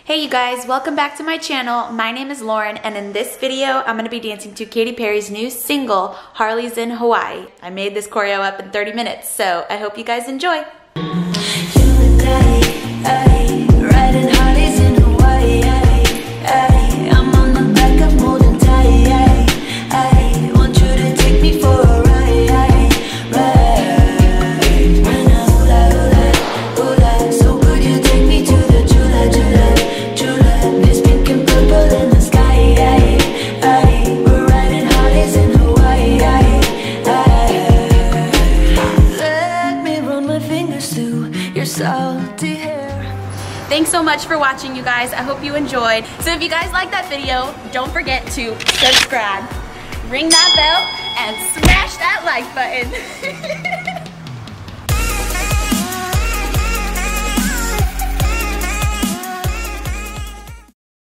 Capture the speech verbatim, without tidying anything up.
Hey you guys, welcome back to my channel. My name is Lauren, and in this video, I'm gonna be dancing to Katy Perry's new single, Harleys in Hawaii. I made this choreo up in thirty minutes, so I hope you guys enjoy. Thanks so much for watching, you guys. I hope you enjoyed. So if you guys like that video, don't forget to subscribe, ring that bell, and smash that like button.